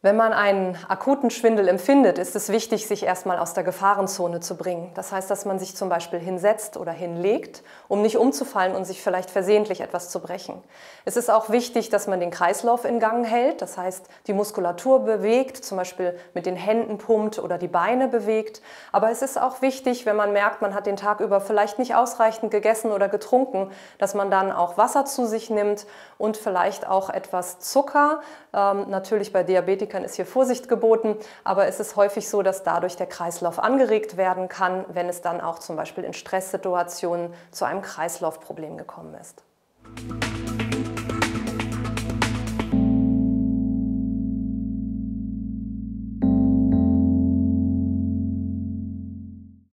Wenn man einen akuten Schwindel empfindet, ist es wichtig, sich erstmal aus der Gefahrenzone zu bringen. Das heißt, dass man sich zum Beispiel hinsetzt oder hinlegt, um nicht umzufallen und sich vielleicht versehentlich etwas zu brechen. Es ist auch wichtig, dass man den Kreislauf in Gang hält, das heißt, die Muskulatur bewegt, zum Beispiel mit den Händen pumpt oder die Beine bewegt. Aber es ist auch wichtig, wenn man merkt, man hat den Tag über vielleicht nicht ausreichend gegessen oder getrunken, dass man dann auch Wasser zu sich nimmt und vielleicht auch etwas Zucker. Natürlich bei Diabetikern ist hier Vorsicht geboten, aber es ist häufig so, dass dadurch der Kreislauf angeregt werden kann, wenn es dann auch zum Beispiel in Stresssituationen zu einem Kreislaufproblem gekommen ist.